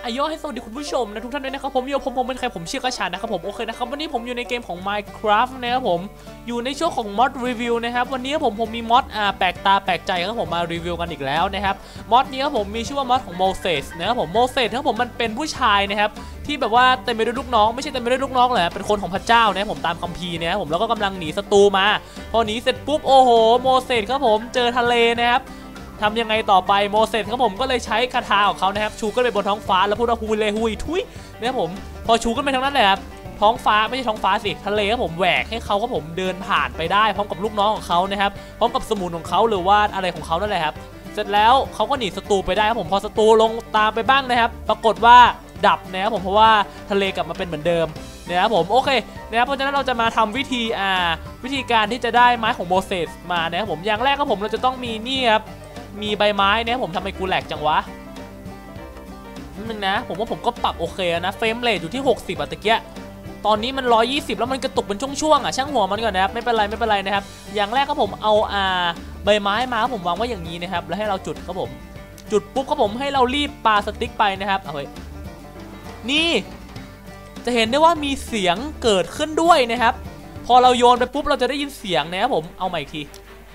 โยให้สวัสดีคุณผู้ชมนะทุกท่านด้วยนะครับผมผมเป็นใครผมชื่อกระชานนะครับผมโอเคนะครับวันนี้ผมอยู่ในเกมของ Minecraft นะครับผมอยู่ในช่วงของมอดรีวิวนะครับวันนี้ผมมีมอดแปลกตาแปลกใจครับผมมารีวิวกันอีกแล้วนะครับมอดนี้ครับผมมีชื่อว่ามอดของโมเสสนะครับผมโมเสสครับผมมันเป็นผู้ชายนะครับที่แบบว่าเต็มไปด้วยลูกน้องไม่ใช่เต็มไปด้วยลูกน้องเลยเป็นคนของพระเจ้านะผมตามคัมภีร์นะครับผมแล้วก็กำลังหนีศัตรูมาพอหนีเสร็จปุ๊บโอ้โหโมเสสครับผมเจอทะเลนะครับทำยังไงต่อไปโมเสสครับผมก็เลยใช้คาถาของเขานะครับชูขึ้นไปบนท้องฟ้าแล้วพูดว่าฮูเลฮุยทุยนะครับผมพอชูขึ้นไปทั้งนั้นเลยครับท้องฟ้าไม่ใช่ท้องฟ้าสิทะเลครับผมแหวกให้เขาครับผมเดินผ่านไปได้พร้อมกับลูกน้องของเขานะครับพร้อมกับสมุนของเขาหรือว่าอะไรของเขานั่นแหละครับเสร็จแล้วเขาก็หนีศัตรูไปได้ครับผมพอศัตรูลงตามไปบ้างนะครับปรากฏว่าดับนะครับผมเพราะว่าทะเลกลับมาเป็นเหมือนเดิมนะครับผมโอเคนะครับเพราะฉะนั้นเราจะมาทำวิธีการที่จะได้ไม้ของโมเสสมานะครับผมอย่างแรกครับผมเราจะต้องมีนี่ครับมีใบไม้เนี่ยผมทำไมกูแหลกจังวะนึงนะผมว่าผมก็ปรับโอเคนะเฟรมเรทอยู่ที่60ตะเกียตอนนี้มัน120แล้วมันกระตุกเป็นช่วงๆช่างหัวมันก่อนนะครับไม่เป็นไรนะครับอย่างแรกครับผมเอาใบไม้มาผมวางไว้อย่างนี้นะครับแล้วให้เราจุดครับผมจุดปุ๊บครับผมให้เรารีบปาสติ๊กไปนะครับเฮ้ยนี่จะเห็นได้ว่ามีเสียงเกิดขึ้นด้วยนะครับพอเราโยนไปปุ๊บเราจะได้ยินเสียงนะครับผมเอาใหม่อีกที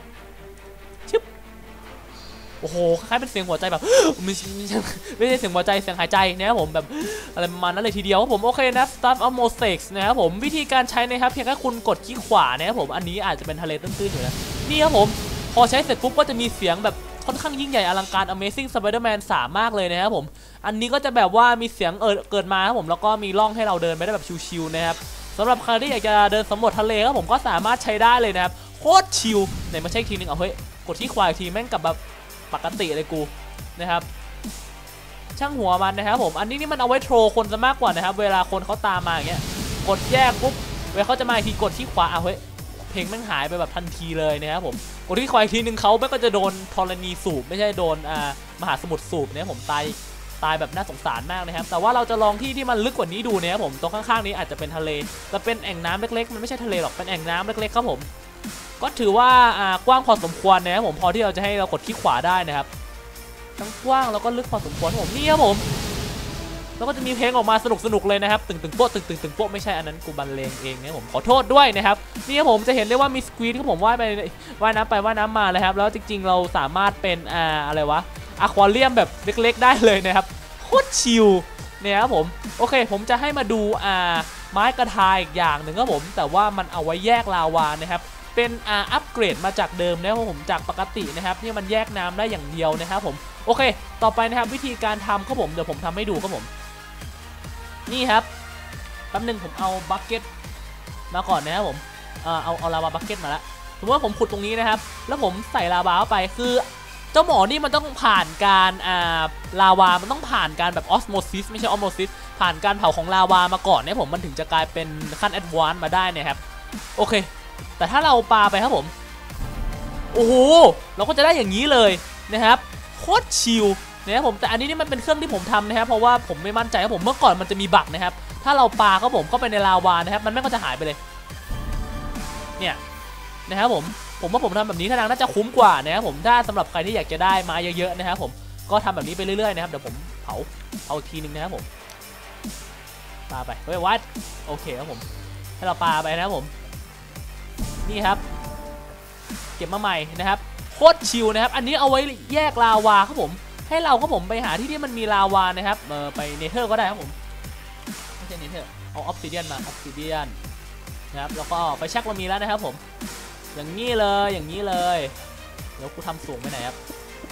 โอ้โหคล้ายเป็นเสียงหัวใจแบบไม่ใช่เสียงหัวใจเสียงหายใจนะครับผมแบบอะไรประมาณนั้นเลยทีเดียวครับผมโอเคนะ Stuff of Mosaics นะครับผมวิธีการใช้นะครับเพียงแค่คุณกดคลิกขวานะครับผมอันนี้อาจจะเป็นทะเลตื้นๆอยู่นะนี่ครับผมพอใช้เสร็จปุ๊บก็จะมีเสียงแบบค่อนข้างยิ่งใหญ่อลังการ Amazing Spider-Man 3 มากเลยนะครับผมอันนี้ก็จะแบบว่ามีเสียงเกิดมาครับผมแล้วก็มีร่องให้เราเดินไปได้แบบชิวๆนะครับสำหรับใครที่อยากจะเดินสำรวจทะเลครับผมก็สามารถใช้ได้เลยนะครับโคตรชิลไหนมาใช้อีกทีนึงเอาเฮ้ยกดที่ขวาอีกทีแม่งกลับแบบปกติเลยกูนะครับช่างหัวมันนะครับผมอันนี้นี่มันเอาไว้โทรคนซะมากกว่านะครับเวลาคนเขาตามมาอย่างเงี้ยกดแยกปุ๊บเวลาเขาจะมาอีกทีกดที่ขวาเฮ้ยเพลงแม่งหายไปแบบทันทีเลยนะครับผมกดที่ขวาอีกทีนึงเขาแม่งก็จะโดนธรณีสูบไม่ใช่โดนมหาสมุทรสูบเนี่ยผมตายแบบน่าสงสารมากนะครับแต่ว่าเราจะลองที่มันลึกกว่านี้ดูนะครับผมตรงข้างๆนี้อาจจะเป็นทะเลแต่เป็นแอ่งน้ำเล็กๆมันไม่ใช่ทะเลหรอกเป็นแอ่งน้ำเล็กๆครับผมก็ถือว่ากว้างพอสมควรนะครับผมพอที่เราจะให้เรากดคลิกขวาได้นะครับทั้งกว้างแล้วก็ลึกพอสมควรผมนี่ครับผมแล้วก็จะมีเพลงออกมาสนุกเลยนะครับตึงโป๊ะตึงโป๊ะไม่ใช่อันนั้นกูบรรเลงเองนะผมขอโทษด้วยนะครับนี่ครับผมจะเห็นได้ว่ามีสควีดที่ผมว่ายน้ำไปว่ายน้ำมาเลยครับแล้วจริงๆเราสามารถเป็นอะไรวะอะควาเรียมแบบเล็กๆได้เลยนะครับโคตรชิลเนี่ยครับผมโอเคผมจะให้มาดูไม้กระทายอีกอย่างหนึ่งครับผมแต่ว่ามันเอาไว้แยกลาวานะครับเป็นอัปเกรดมาจากเดิมนะครับผมจากปกตินะครับที่มันแยกน้ำได้อย่างเดียวนะครับผมโอเคต่อไปนะครับวิธีการทำครับผมเดี๋ยวผมทำให้ดูครับผมนี่ครับแป๊บนึงผมเอาบัคเก็ตมาก่อนนะครับผมเอาลาวาบัคเก็ตมาแล้วสมมติว่าผมขุดตรงนี้นะครับแล้วผมใส่ลาวาเข้าไปคือเจ้าหมอนี่มันต้องผ่านการลาวามันต้องผ่านการแบบออสโมซิสไม่ใช่ออสโมซิสผ่านการเผาของลาวามาก่อนเนี่ยผมมันถึงจะกลายเป็นขั้นแอดวานซ์มาได้นะครับโอเคแต่ถ้าเราปาไปครับผมโอ้โหเราก็จะได้อย่างนี้เลยนะครับโคตรชิลนะครับผมแต่อันนี้นี่มันเป็นเครื่องที่ผมทำนะครับเพราะว่าผมไม่มั่นใจครับผมเมื่อก่อนมันจะมีบั๊กนะครับถ้าเราปาครับผมเข้าไปในลาวานะครับมันไม่ก็จะหายไปเลยเนี่ยนะครับผมว่าผมทำแบบนี้ท่าทางน่าจะคุ้มกว่านะครับผมถ้าสำหรับใครที่อยากจะได้มาเยอะๆนะครับผมก็ทำแบบนี้ไปเรื่อยๆนะครับเดี๋ยวผมเอาทีนึงนะครับผมปาไปเฮ้ยวัดโอเคครับผมให้เราปาไปนะครับผมนี่ครับเก็บมาใหม่นะครับโคตรชิลนะครับอันนี้เอาไว้แยกลาวาครับผมให้เราครับผมไปหาที่มันมีลาวานะครับไปเนเธอร์ก็ได้ครับผมไม่ใช่เนเธอร์เอาออฟซิเดียนมาออฟซิเดียนนะครับแล้วก็ไปเช็คเรามีแล้วนะครับผมอย่างนี้เลยเดี๋ยวกูทำสูงไปไหนครับ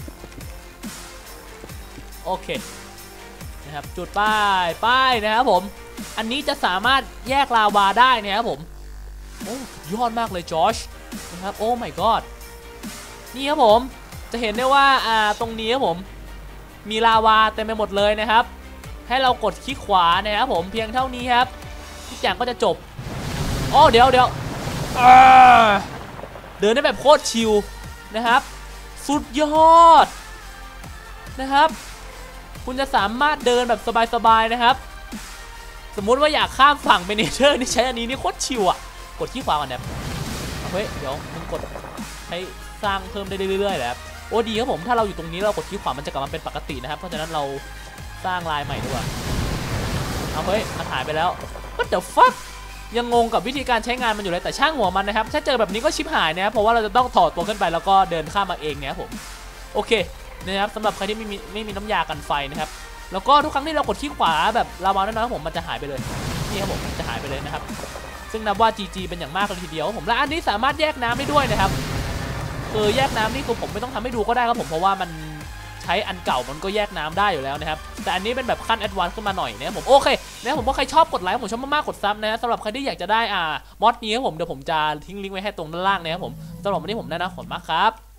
โอเคนะครับจุดป้ายนะครับผมอันนี้จะสามารถแยกลาวาได้นะครับผมโอ้ยอดมากเลยจอชนะครับโอ้ my god นี่ครับผมจะเห็นได้ว่าตรงนี้ครับผมมีลาวาเต็มไปหมดเลยนะครับให้เรากดคลิกขวานะครับผมเพียงเท่านี้ครับทุกอย่างก็จะจบอ๋อเดี๋ยวเดินได้แบบโคตรชิลนะครับสุดยอดนะครับคุณจะสามารถเดินแบบสบายๆนะครับสมมุติว่าอยากข้ามฝั่งไปเนเธอร์นี่ใช้อันนี้นี่โคตรชิลอ่ะกดที่ขวาก่อนนะเฮ้ยเดี๋ยวมึงกดให้สร้างเพิ่มได้เรื่อยๆแหละโอ้ดีครับผมถ้าเราอยู่ตรงนี้เรากดที่ขวามันจะกลับมาเป็นปกตินะครับเพราะฉะนั้นเราสร้างลายใหม่ด้วยเอาเฮ้ยมันหายไปแล้ว What the fuck ยังงงกับวิธีการใช้งานมันอยู่เลยแต่ช่างหัวมันนะครับถ้าเจอแบบนี้ก็ชิบหายนะครับเพราะว่าเราจะต้องถอดตัวขึ้นไปแล้วก็เดินข้ามมาเองเนี่ยผมโอเคนะครับสำหรับใครที่ไม่มีน้ำยากันไฟนะครับแล้วก็ทุกครั้งที่เรากดที่ขวาแบบลาวาน้อยๆผมมันจะหายไปเลยนี่ครับผมจะหายไปเลยนะครับซึ่งนับว่า GG เป็นอย่างมากเลยทีเดียวผมและอันนี้สามารถแยกน้ำได้ด้วยนะครับแยกน้ำนี่คือผมไม่ต้องทำให้ดูก็ได้ครับผมเพราะว่ามันใช้อันเก่ามันก็แยกน้ำได้อยู่แล้วนะครับแต่อันนี้เป็นแบบขั้นแอดวานซ์ขึ้นมาหน่อยนะครับผมโอเคนะครับผมว่าใครชอบกดไลค์ผมชอบมากๆกดซับนะสำหรับใครที่อยากจะได้มอดนี้ครับผมเดี๋ยวผมจะทิ้งลิงก์ไว้ให้ตรงด้านล่างนะครับผมสำหรับวันนี้ผมได้นะขอบคุณมากครับ